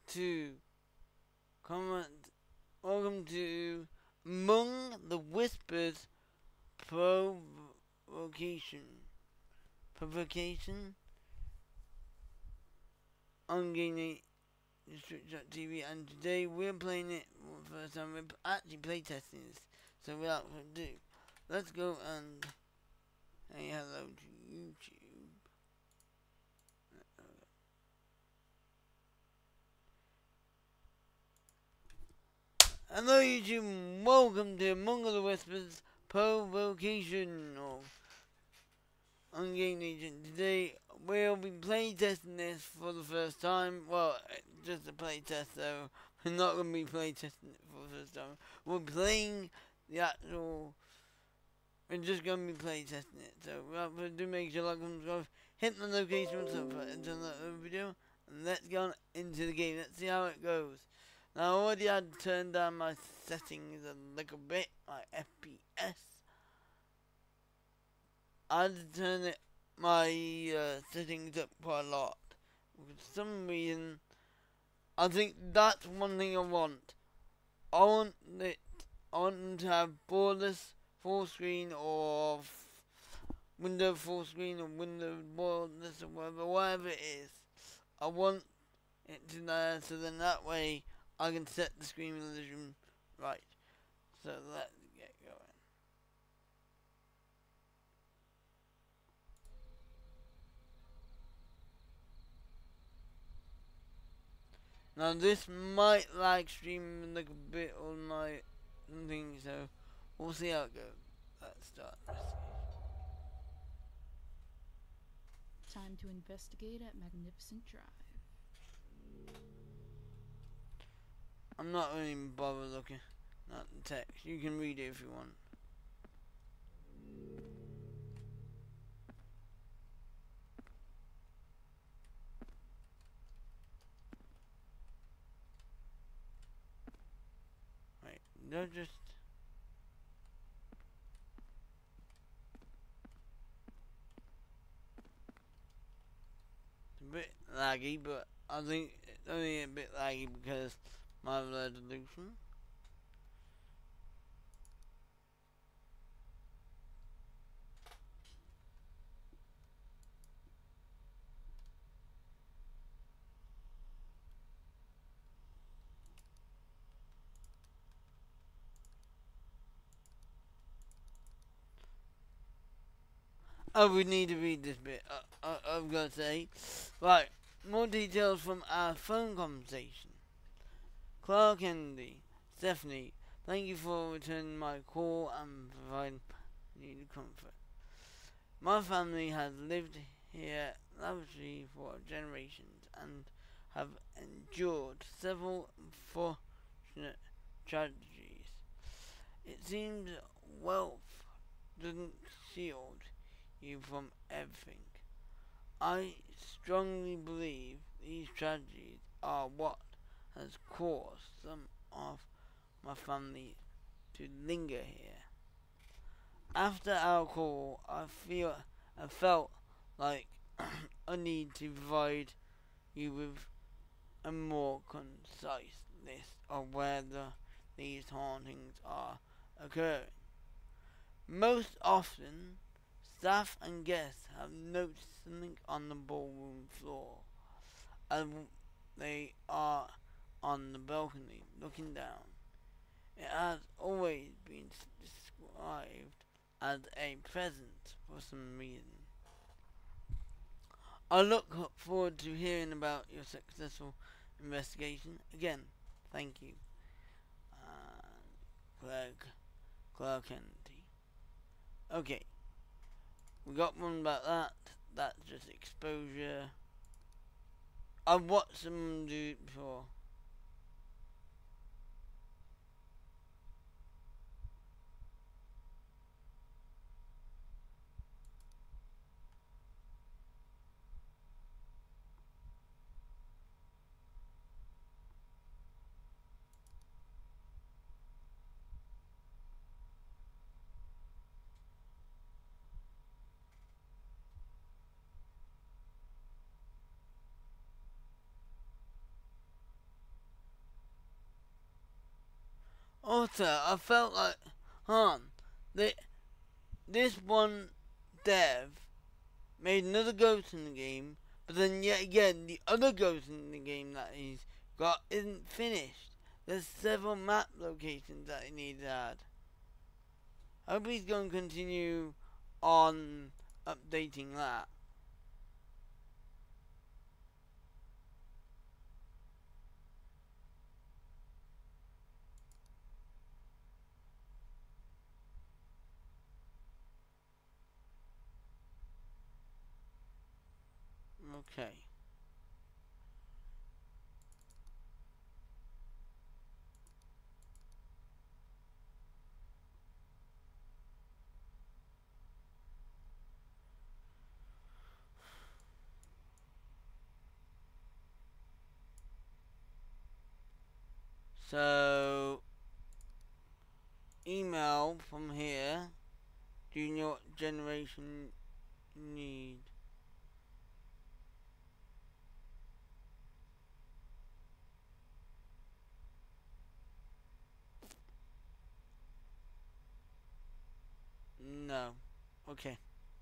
to comment. Welcome to Among the Whispers Provocation. Provocation on Game TV, and today we're playing it for the first time. We're actually playtesting this, so without further ado, let's go and say hello to YouTube. Hello YouTube, welcome to Among the Whispers Provocation on Game Agent. Today we'll be playtesting this for the first time. Well, just a playtest, so we're not going to be playtesting it for the first time. We're playing the actual. We're just going to be playtesting it. So without further ado, make sure you like and subscribe, hit the notification button for another video, and let's go into the game. Let's see how it goes. Now I already had turned down my settings a little bit, my FPS. I had to turn my settings up quite a lot. For some reason, I think that's one thing I want. I want them to have borderless full screen or window full screen or window borderless or whatever it is. I want it to there, so then that way I can set the screen resolution right. So let's get going. Now this might lag stream a little bit on my thing, so we'll see how it goes. Let's start investigation. Time to investigate at Magnificent Drive. I'm not really bothered looking at the text. You can read it if you want. Wait, don't just. It's a bit laggy, but I think it's only a bit laggy because my resolution. Oh, we need to read this bit. I've got to say. Right, more details from our phone conversation. Clark Kennedy, Stephanie, thank you for returning my call and providing needed comfort. My family has lived here lavishly for generations and have endured several unfortunate tragedies. It seems wealth doesn't shield you from everything. I strongly believe these tragedies are what has caused some of my family to linger here. After our call, I felt like I need to provide you with a more concise list of whether these hauntings are occurring. Most often, staff and guests have noticed something on the ballroom floor as they are on the balcony looking down. It has always been described as a presence for some reason. I look forward to hearing about your successful investigation. Again, thank you. Clark Kennedy. Okay, we got one about that. That's just exposure. I've watched someone do it before. Potter, I felt like, they, this one dev made another ghost in the game, but then yet again, the other ghost in the game that he's got isn't finished. There's several map locations that he needs to add. I hope he's going to continue on updating that. Okay. So, email from here. Do you know what generation need? No. Okay.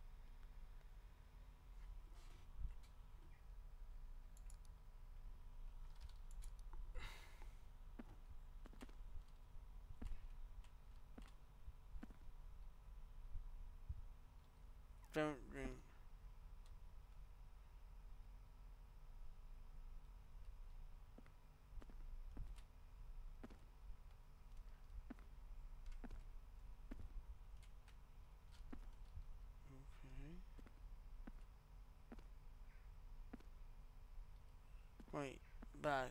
Don't drink. Okay. Wait. Back.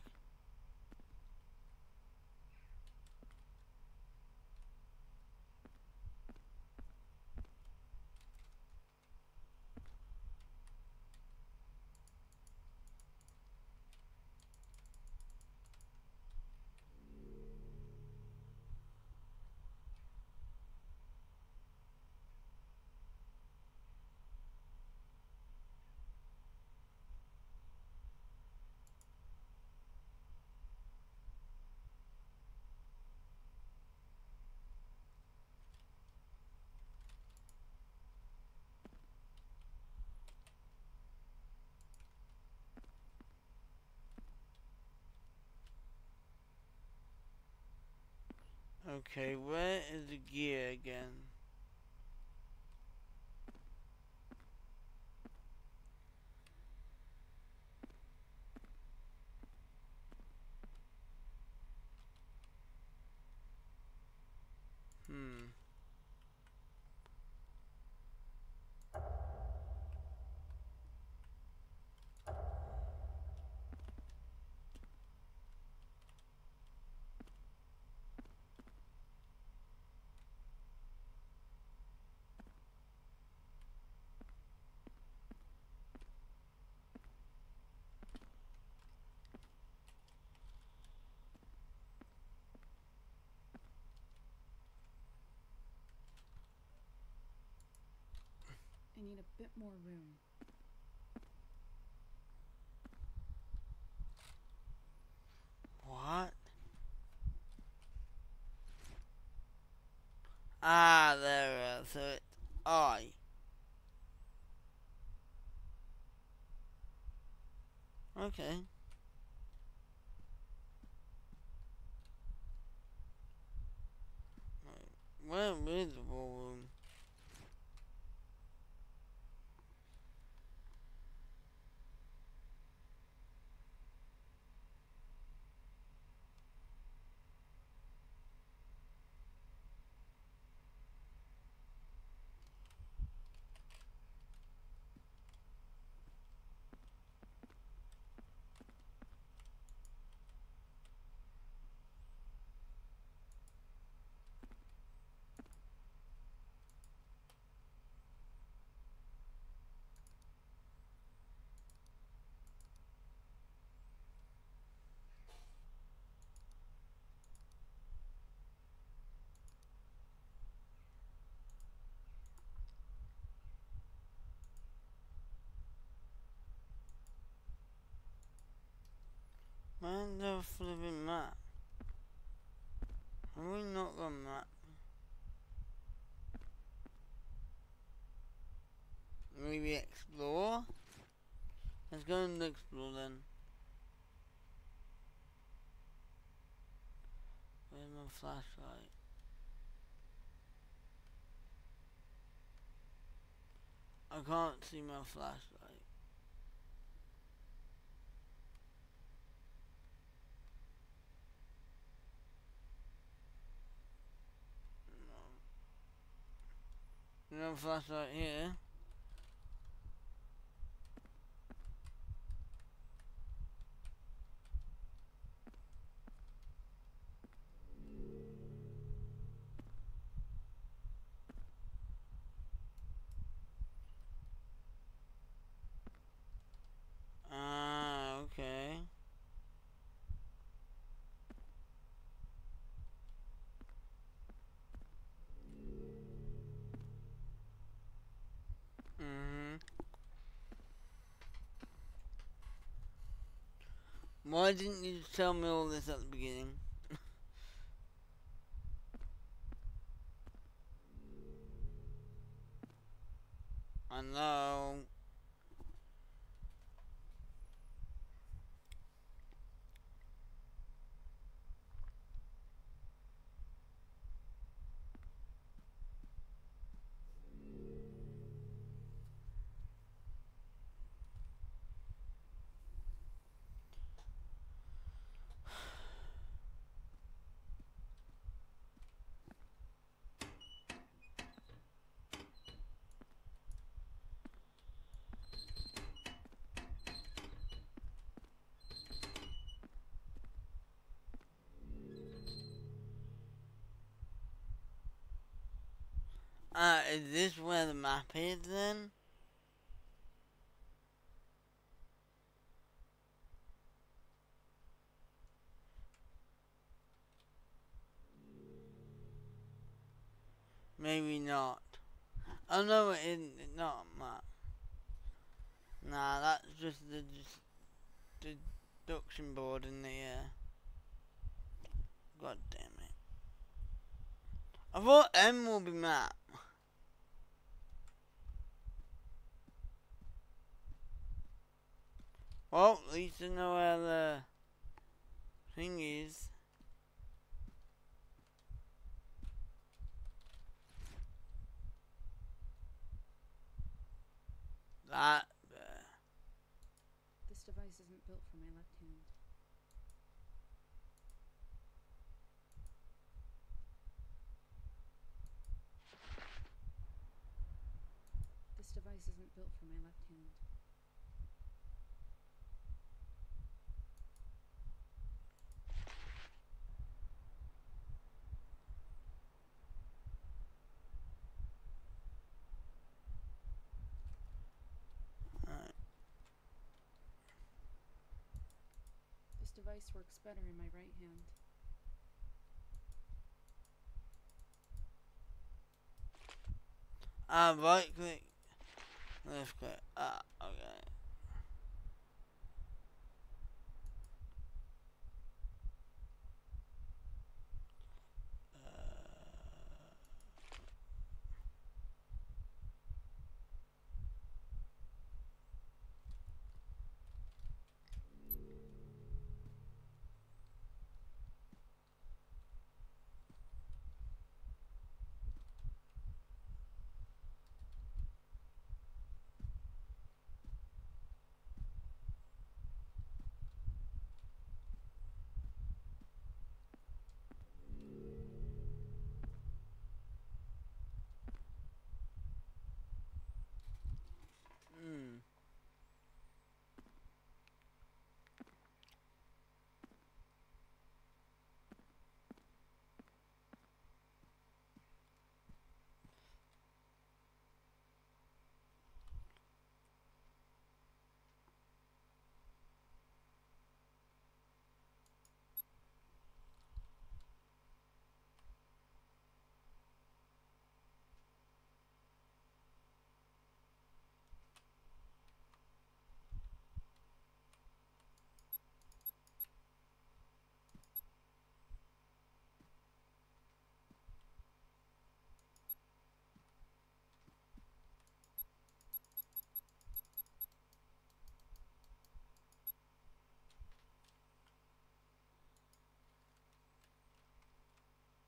Okay, where is the gear again? Hmm. I need a bit more room. What? Ah, there we are. So it's I. Okay. Where is the ballroom? Man, the flipping map. Have we not got a map? Maybe explore? Let's go and explore then. Where's my flashlight? I can't see my flashlight. No flashlight here. Ah, okay. Why didn't you tell me all this at the beginning? I know. Is this where the map is then? Maybe not. Oh no, it isn't. It's not a map. Nah, that's just the deduction board in the air. God damn it. I thought M will be map. Well, at least I know where the thing is. That there. This device isn't built for my left hand. This device isn't built for my left hand. Alright. This device works better in my right hand. Right click. Left click. Okay.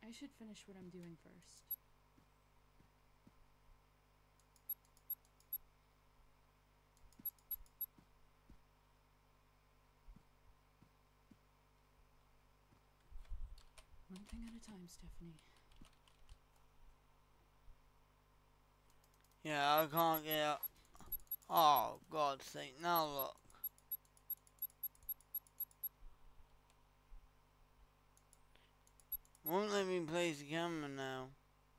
I should finish what I'm doing first. One thing at a time, Stephanie. Yeah, I can't get up. Oh, God's sake, now look. Won't let me place the camera now.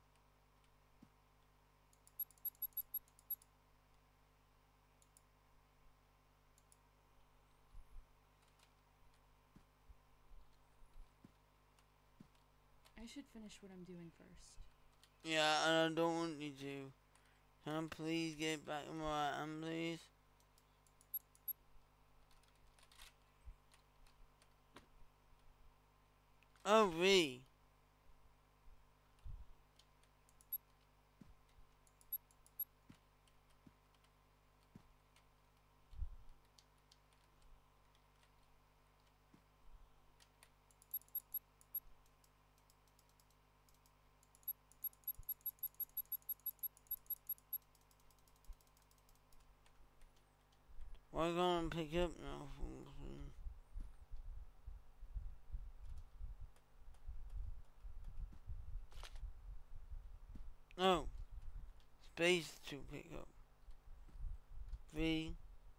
I should finish what I'm doing first. Yeah, and I don't want you to. Can I please get back in my hand, please? Oh, V. Why can't I pick up now? Oh, space to pick up. V.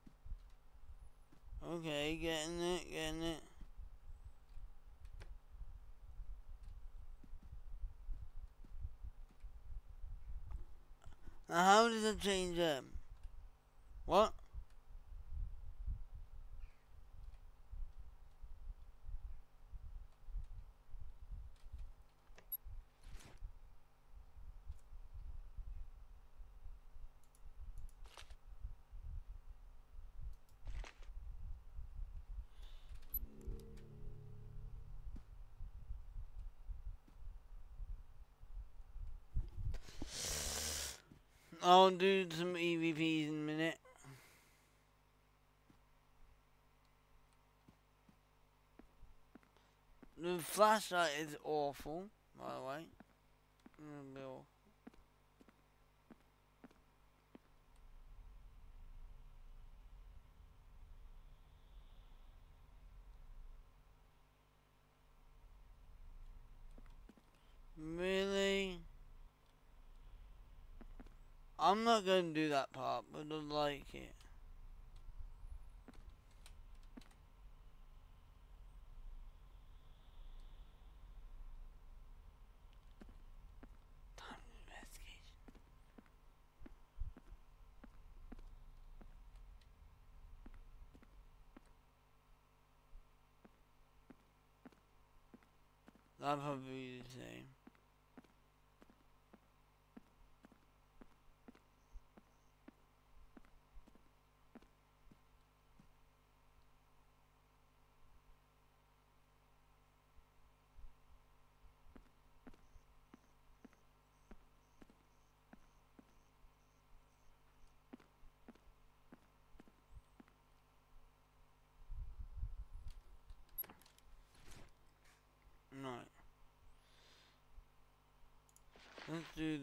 Okay, getting it, getting it. Now how does it change them? What? I'll do some EVPs in a minute. The flashlight is awful, by the way. Really? I'm not gonna do that part, but I like it. Time investigation. That'll probably be the same. Right. Let's do.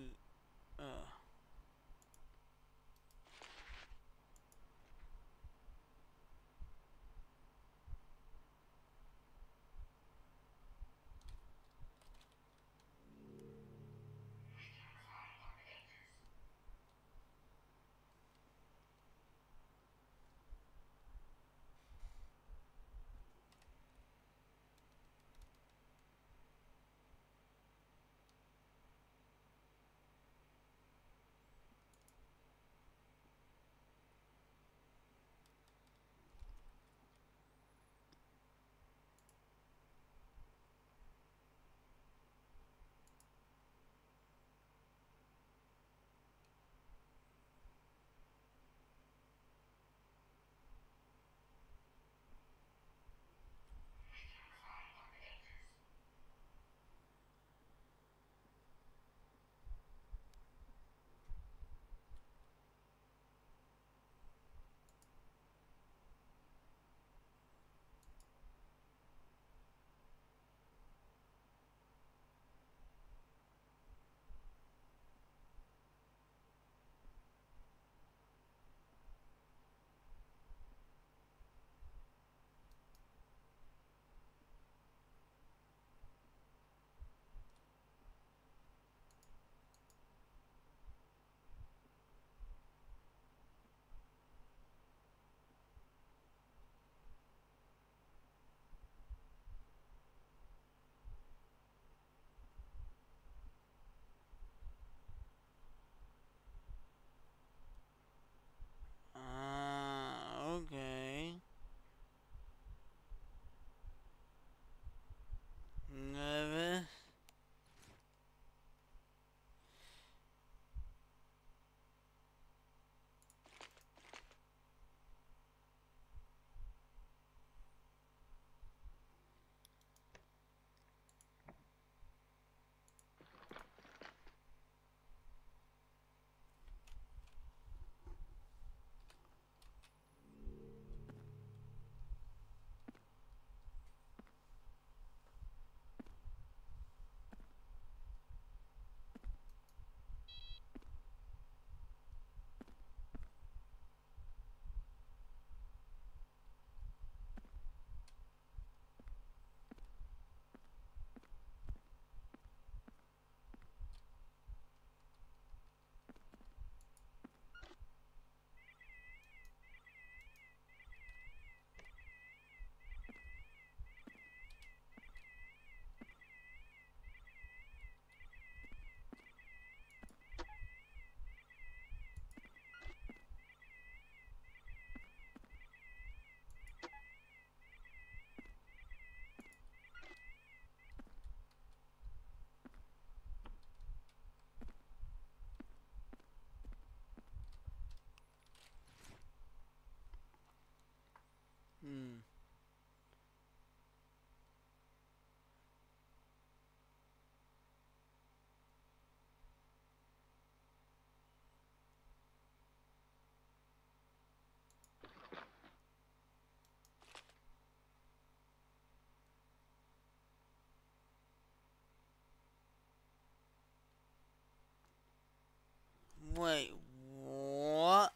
Wait, what?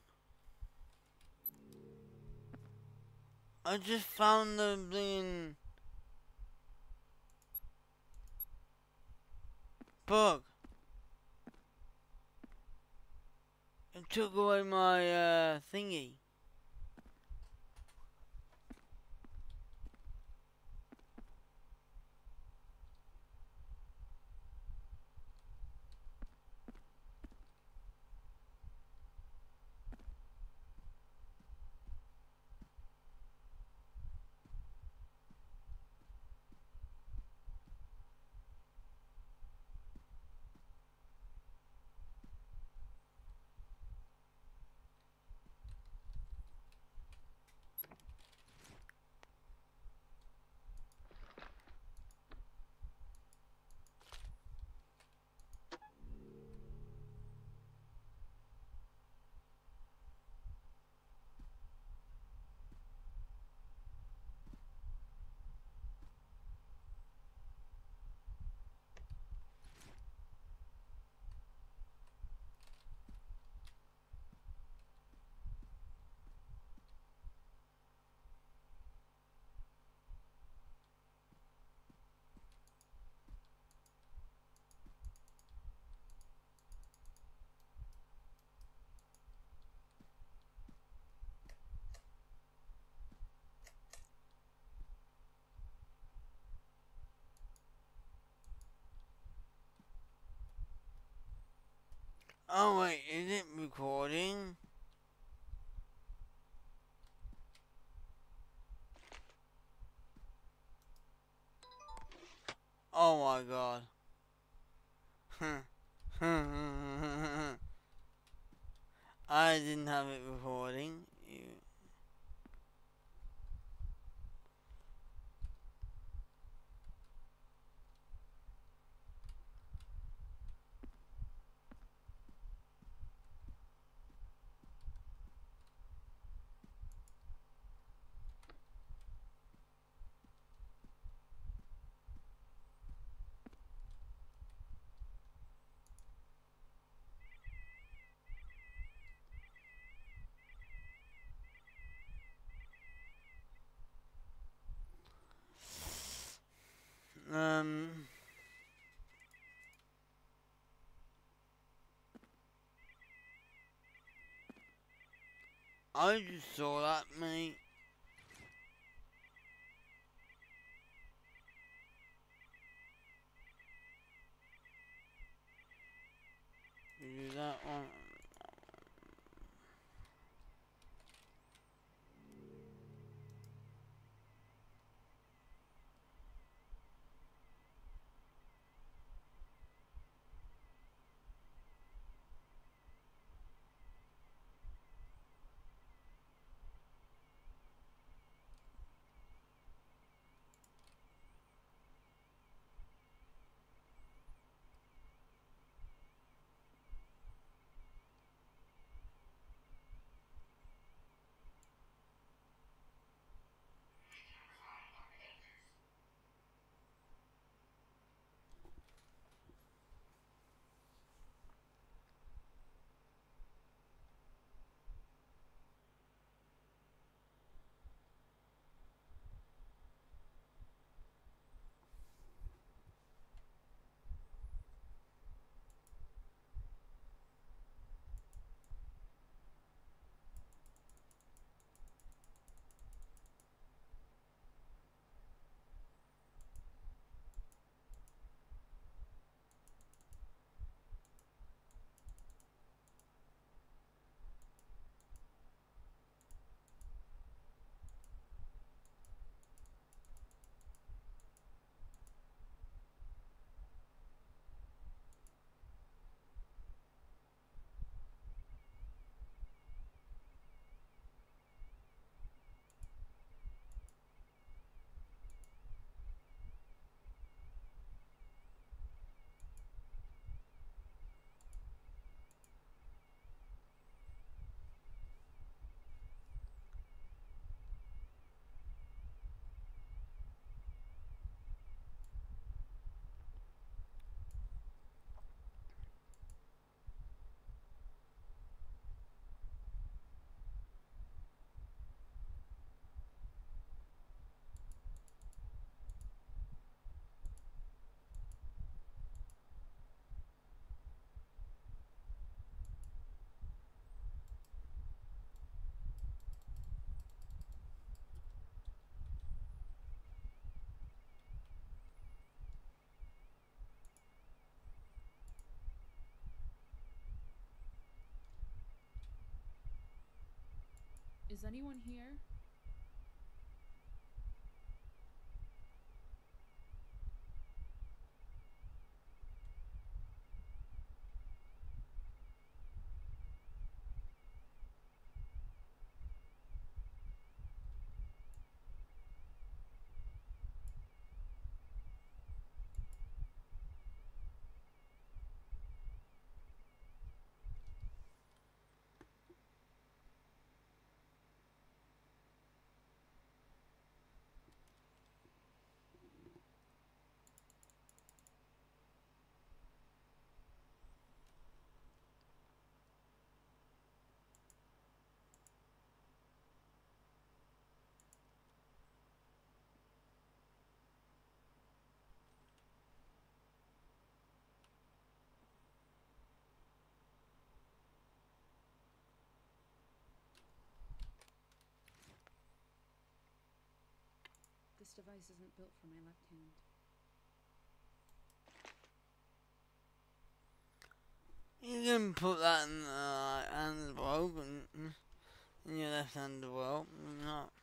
I just found the bling book. It took away my thingy. Oh wait, is it recording? Oh my god. I didn't have it recording. I just saw that, mate. You do that one. Is anyone here? This device isn't built for my left hand. You can put that in the right hand as well, but in your left hand as well. Not.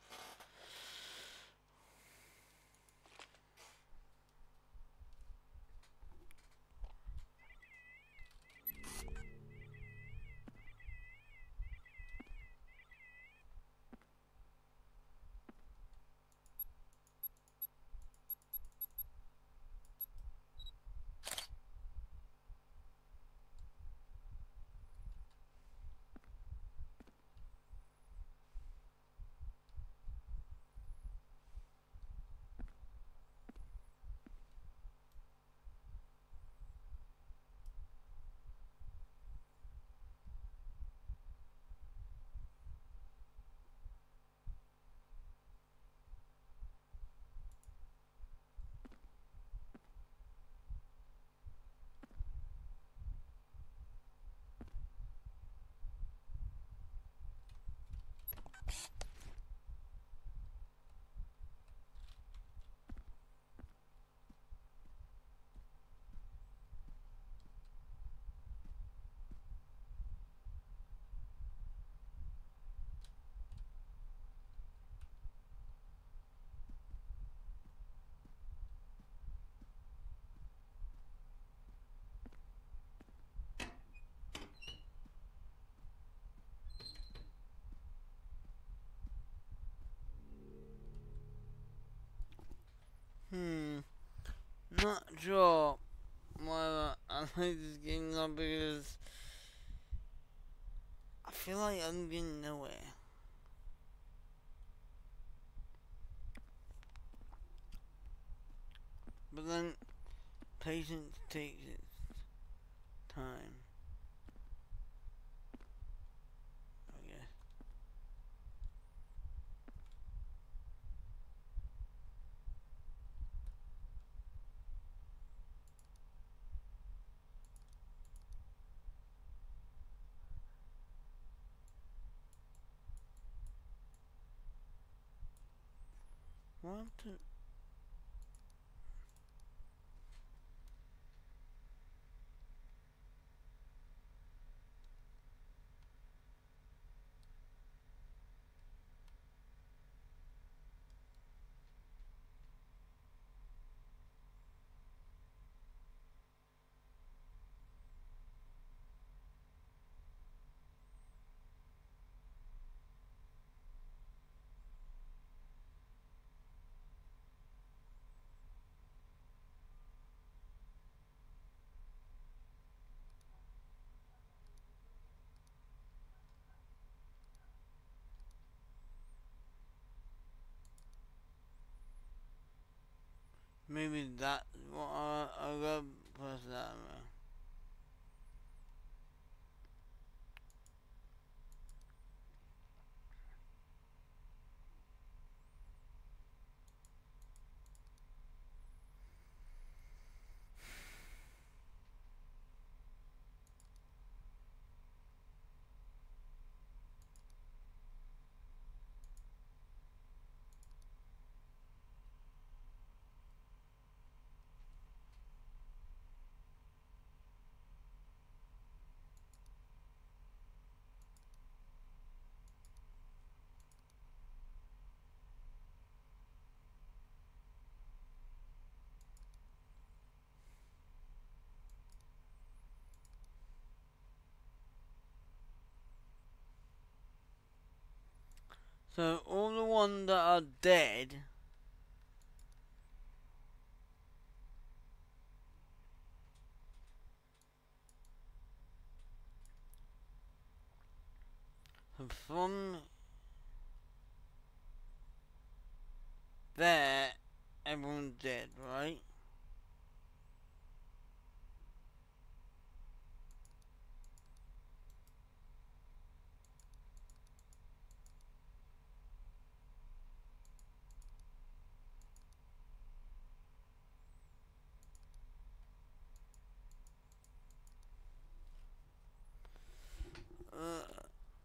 Not sure whether I like this game or not because I feel like I'm getting nowhere. But then patience takes its time. I guess. What? Maybe that's what I got plus that. So all the ones that are dead from there, everyone's dead, right? Uh,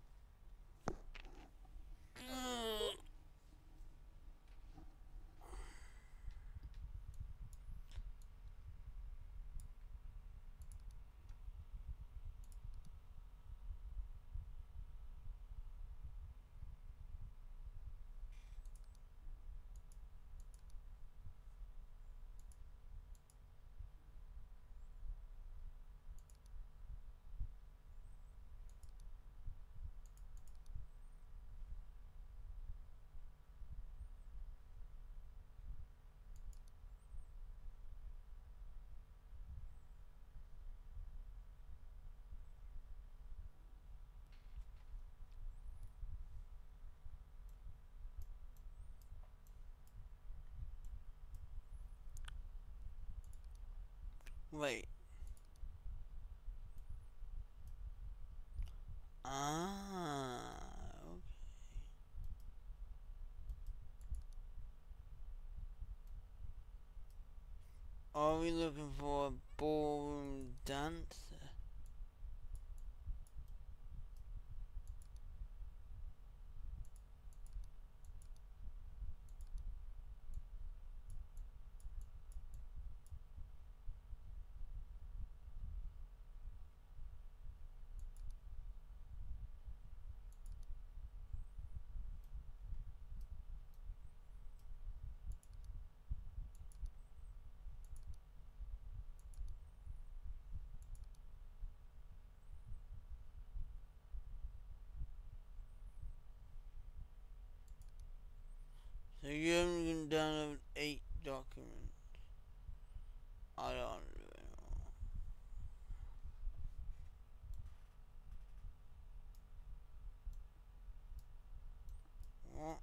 wait. Okay. Are we looking for a ballroom dancer? So you only can download 8 documents. I don't know. What?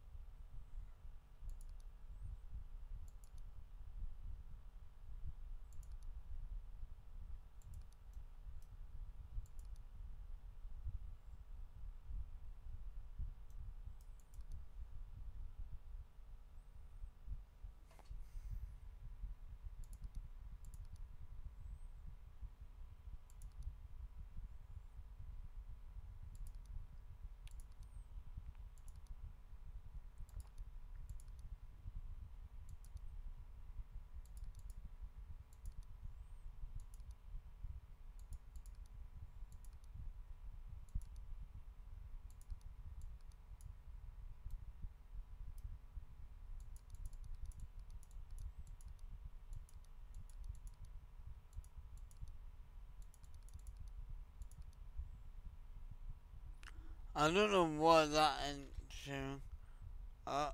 I don't know what that into. Uh,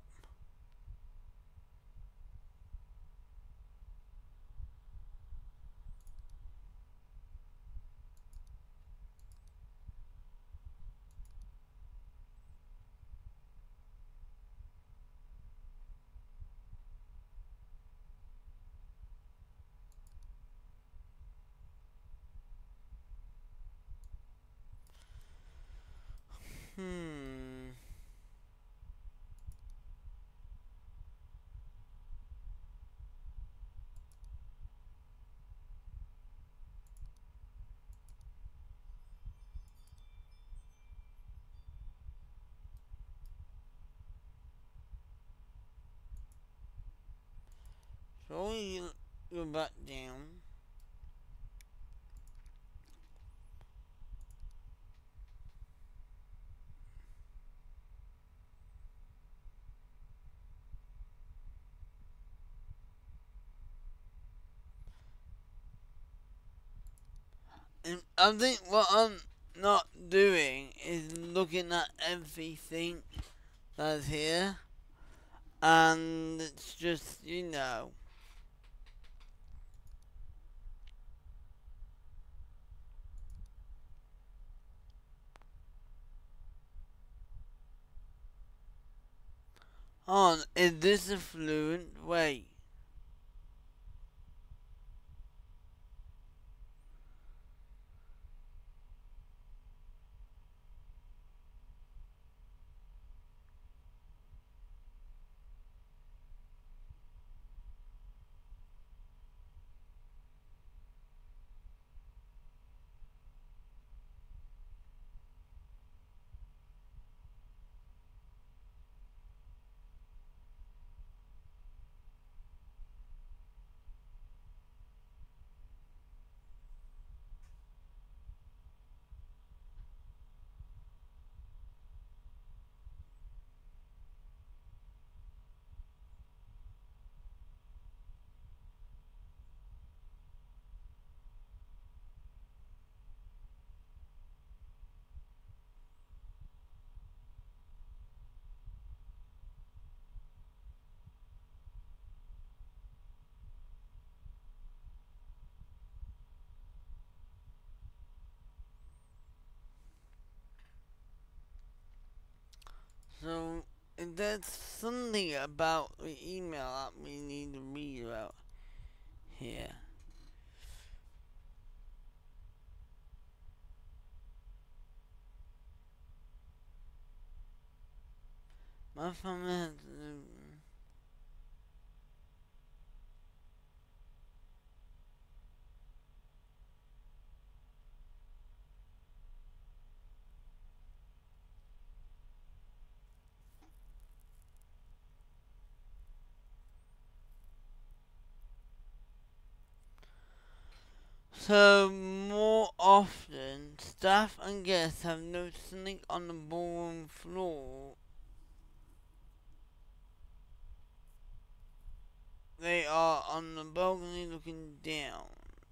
hmm. So we go back down. And I think what I'm not doing is looking at everything that's here, and it's just, you know, on, is this a fluent way? So, there's something about the email that we need to read about here. My family has so more often, staff and guests have noticed something on the ballroom floor. They are on the balcony looking down.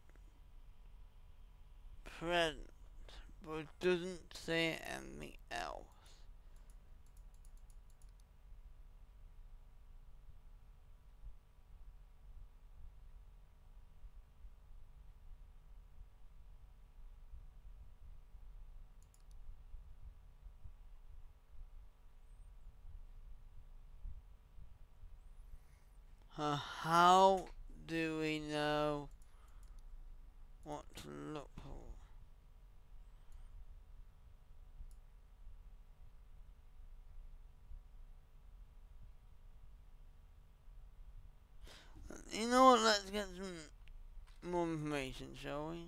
Present, but it doesn't say anything else. How do we know what to look for? You know what, let's get some more information, shall we?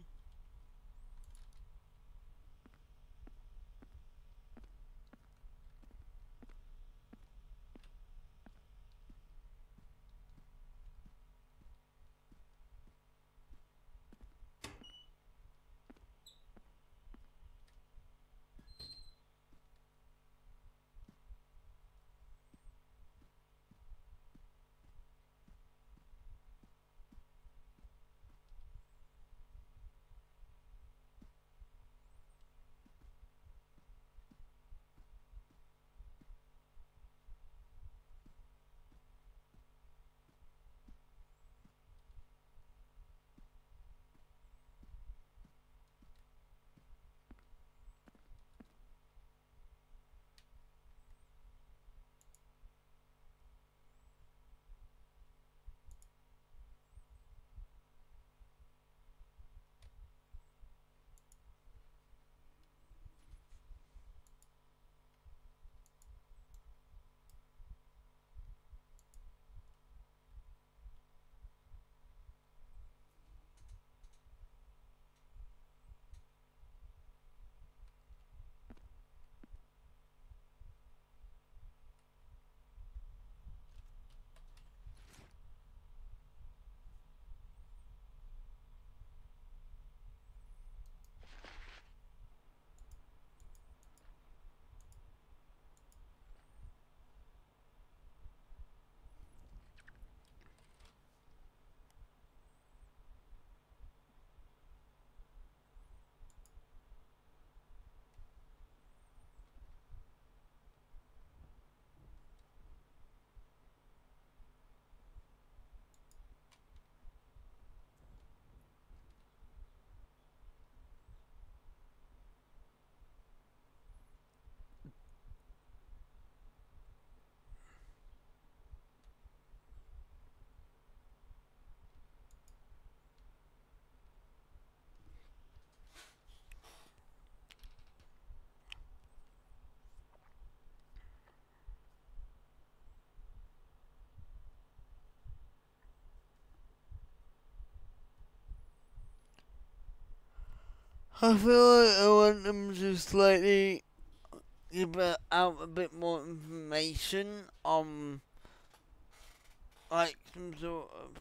I feel like I want them to slightly give out a bit more information on, like, some sort of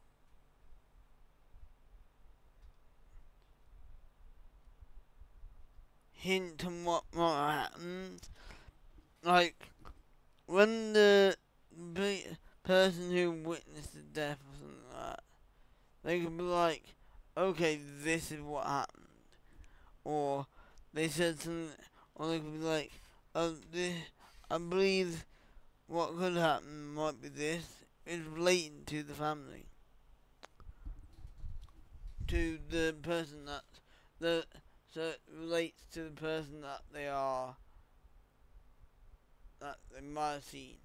hint on what might happen. Like, when the person who witnessed the death or something like that, they could be like, okay, this is what happened. Or they said something, or they could be like, I believe what could happen might be this. It's relating to the family. To the person so it relates to the person that they might have seen.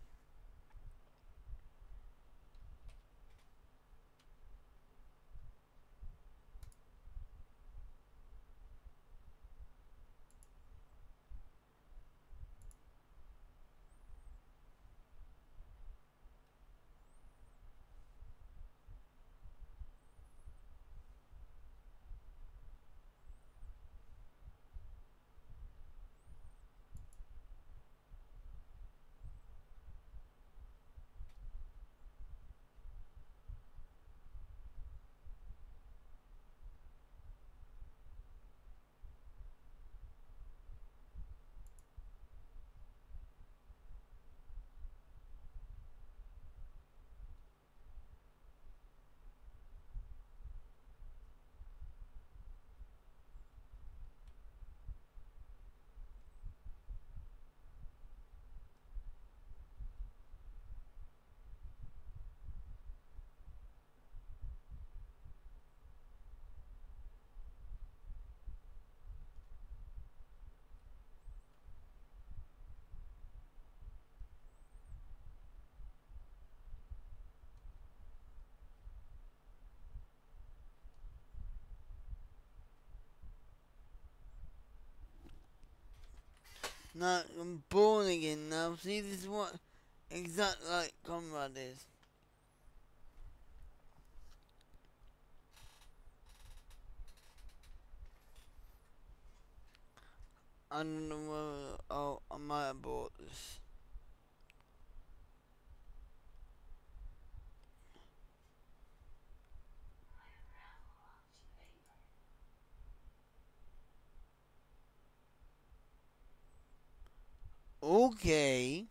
Now I'm born again now. See, this is what exactly like Conrad is. I don't know whether I might have bought this. Okay.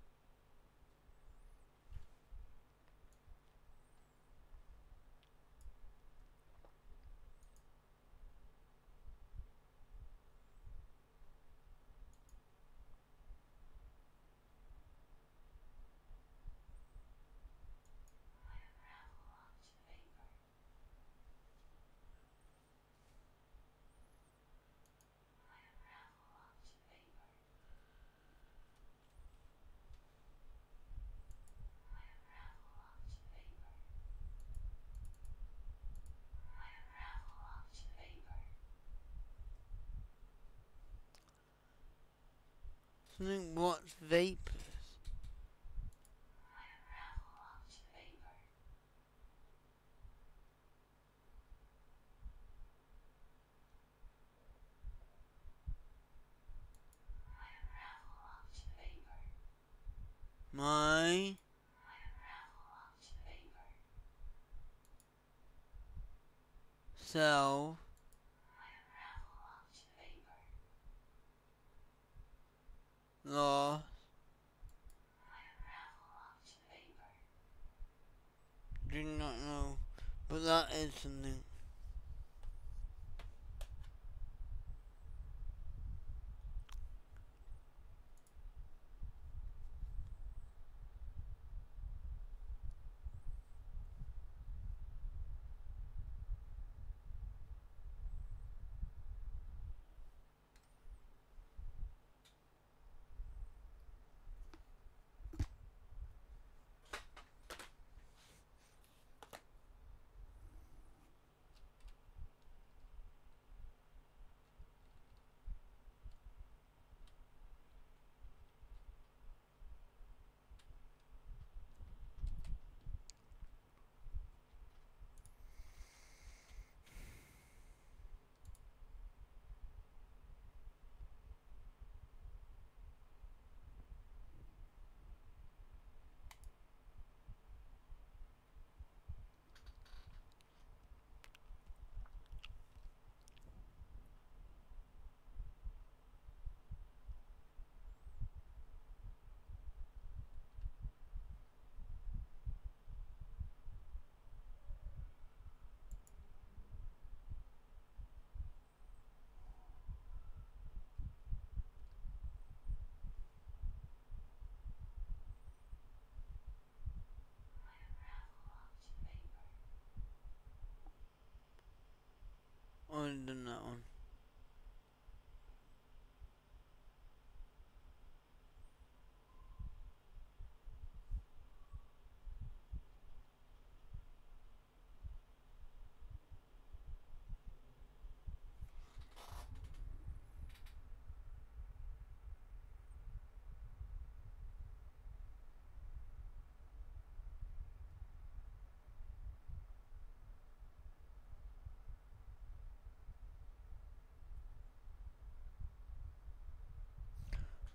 Something what's vapors? My self lost. Do not know, but that is something.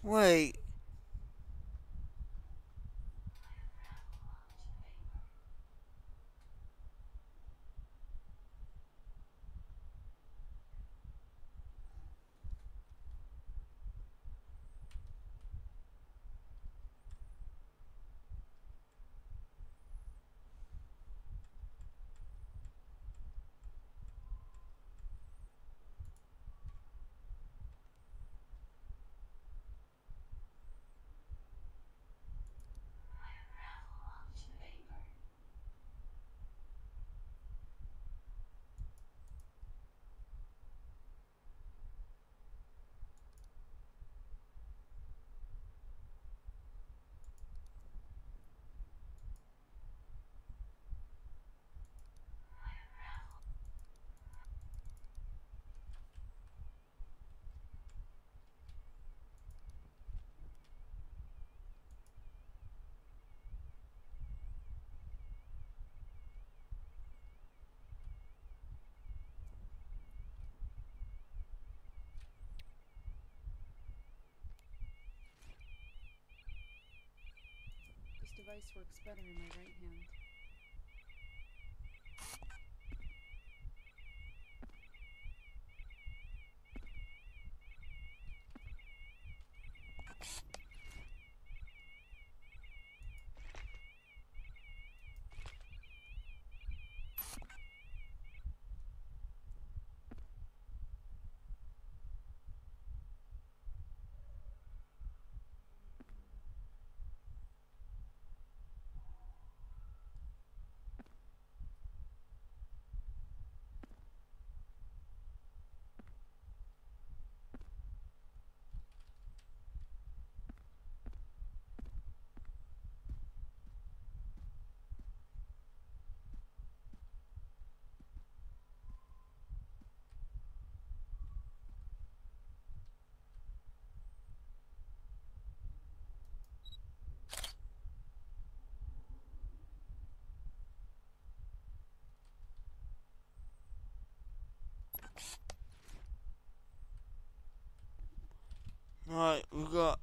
Wait. This device works better in my right hand. Right, we got.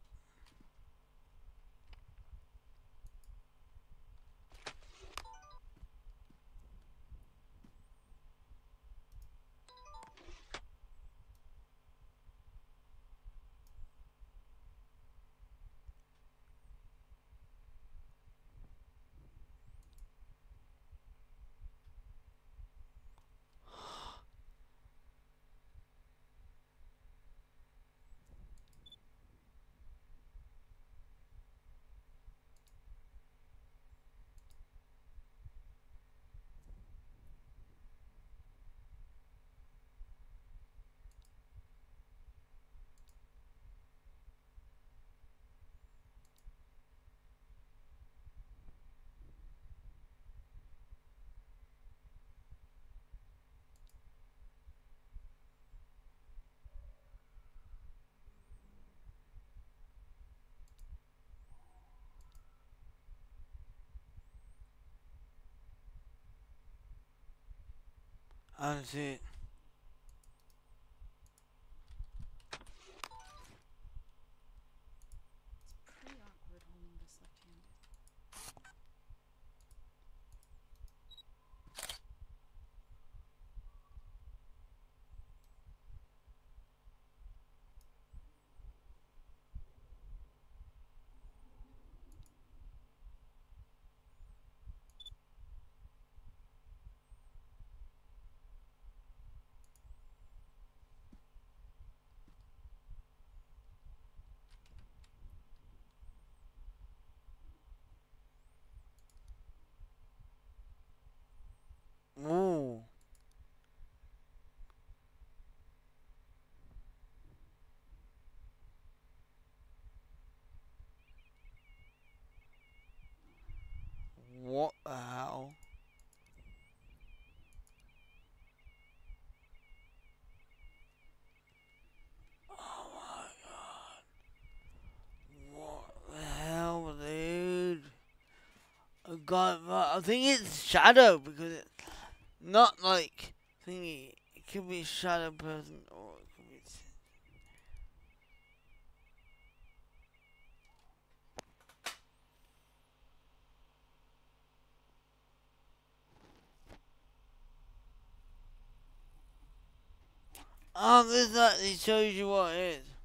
That's it. It's pretty awkward holding this left-handed. Ooh. What the hell? Oh my god. What the hell, dude? I got that. I think it's Shadow because it's not like thingy. It could be Shadow person or it could be. Oh, this actually shows you what it is.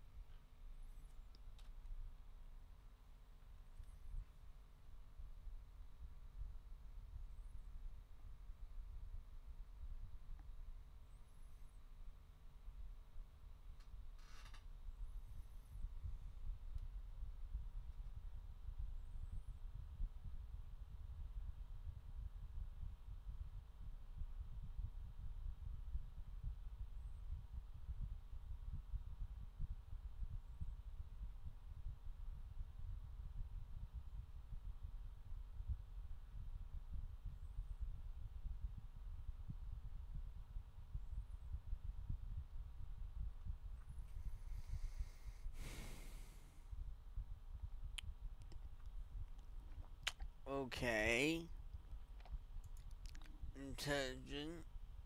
Okay. Intelligent.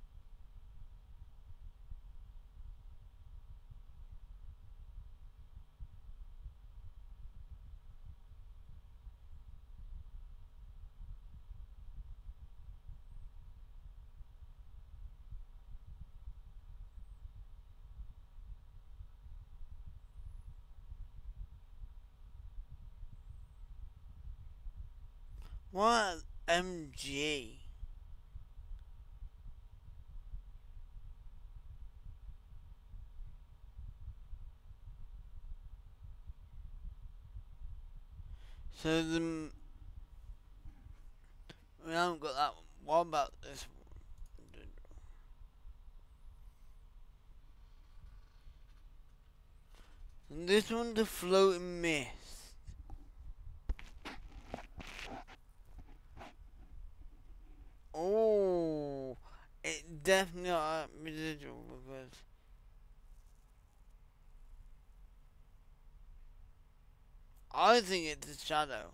What? MG. So we haven't got that one. What about this one? And this one, the floating mist. Oh, it definitely not residual because I think it's a shadow.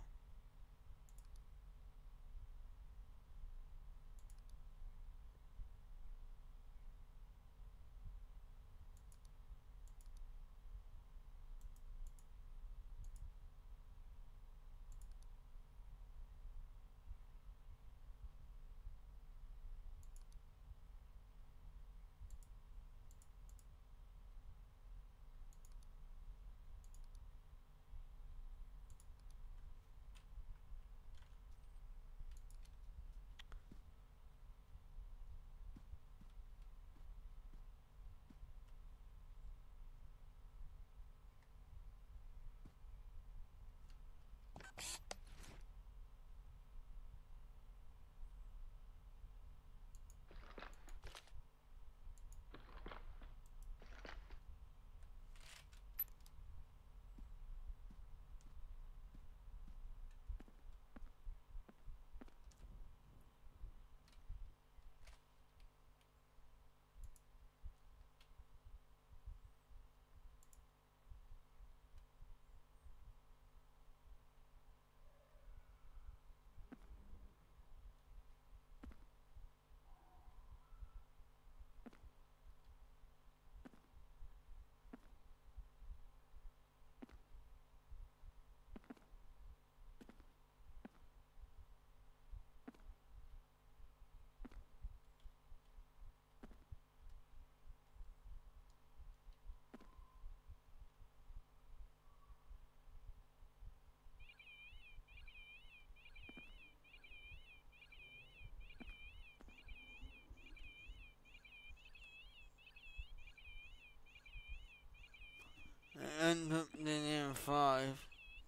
And put in 5.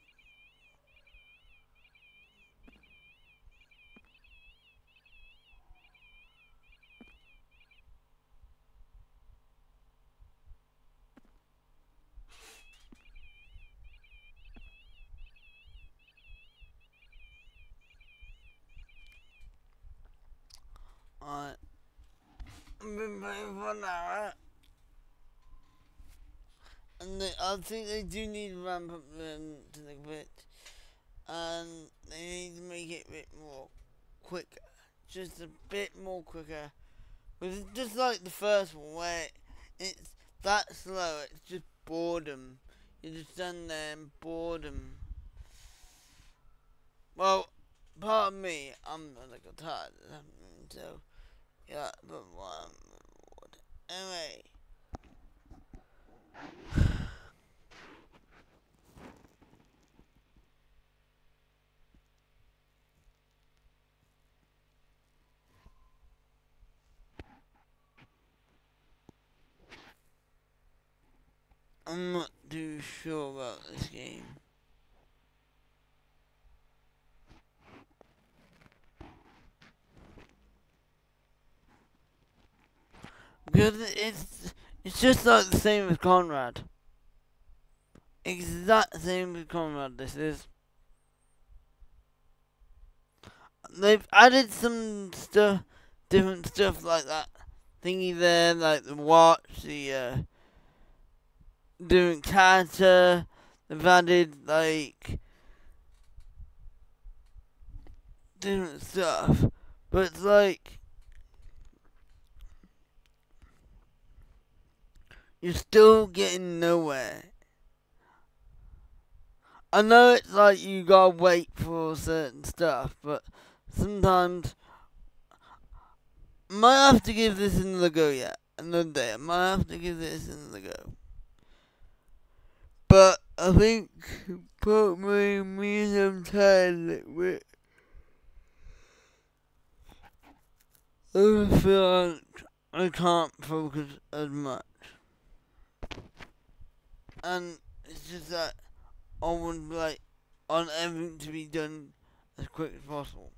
Alright. I've been playing for an hour. And I think they do need to ramp up to the bit. And they need to make it a bit more quicker. Just a bit more quicker. But it's just like the first one where it's that slow, it's just boredom. You're just done there and boredom. Well, part of me, I'm like tired of that, so yeah, but anyway, I'm not too sure about this game. Because it's just like the same as Conrad. Exact same as Conrad, this is. They've added some stuff, different stuff like that thingy there, like the watch, the different character. They've added like different stuff, but it's like you're still getting nowhere. I know it's like you gotta wait for certain stuff, but sometimes might have to give this another go yet. Another day. I might have to give this another go. But I think probably me and I'm tired a little bit. I feel like I can't focus as much. And it's just that I would like on everything to be done as quick as possible.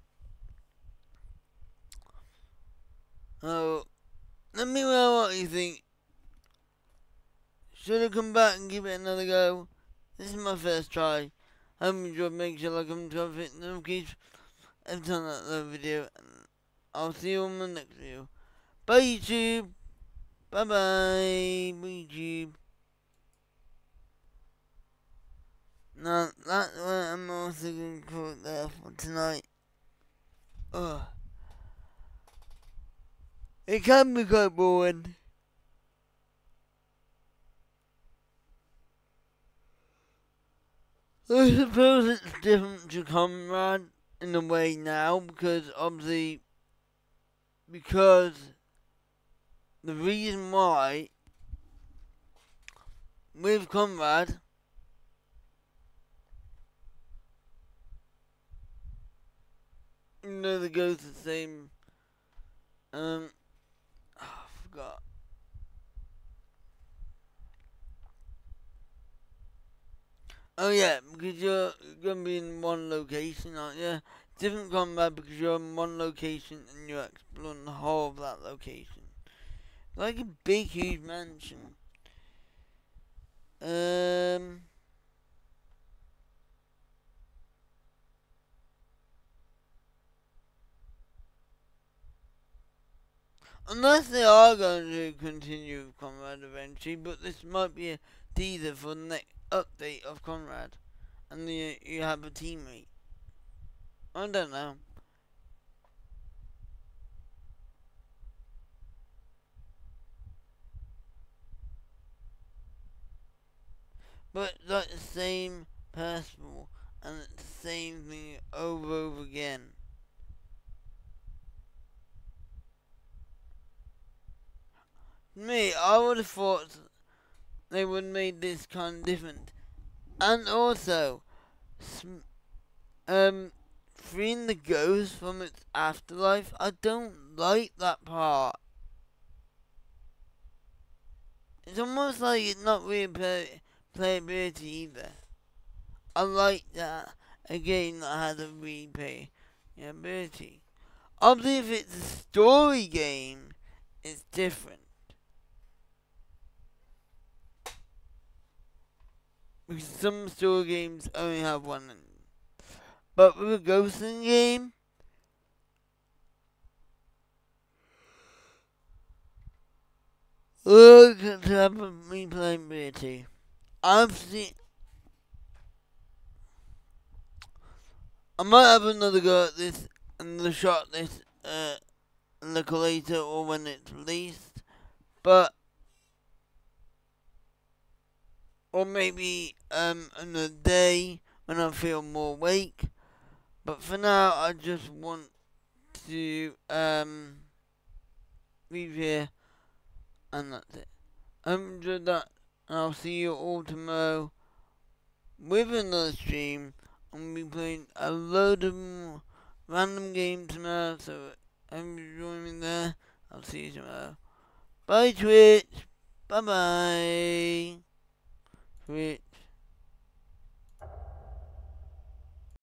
So, let me know what you think. Should I come back and give it another go? This is my first try. Hope you enjoyed. Make sure like and subscribe, hit the notification every time I upload a video. And I'll see you on the next video. Bye YouTube. Bye bye. Bye YouTube. Now that's what I'm also going to call it there for tonight. Ugh. It can be quite boring. I suppose it's different to Conrad in a way now, because obviously, because the reason why with Conrad, they go to the same, I forgot. Oh yeah, because you're gonna be in one location, aren't you? Different combat because you're in one location and you're exploring the whole of that location. Like a big, huge mansion. Unless they are going to continue with Conrad eventually, but this might be a teaser for the next update of Conrad. And you have a teammate. I don't know. But it's like the same person, and it's the same thing over and over again. Me, I would have thought they would have made this kind of different. And also, freeing the ghost from its afterlife, I don't like that part. It's almost like it's not really playability either. I like that a game that has a replayability. Obviously, if it's a story game, it's different. Because some story games only have one. But with a ghosting game, look at the type of replayability. I've seen. I might have another go at this and the shot this a little later or when it's released, but or maybe another day when I feel more awake. But for now, I just want to leave here, and that's it. I hope you enjoyed that, and I'll see you all tomorrow with another stream. I'm gonna be playing a load of random games tomorrow, so I hope you join me there. I'll see you tomorrow. Bye Twitch. Bye bye. quit.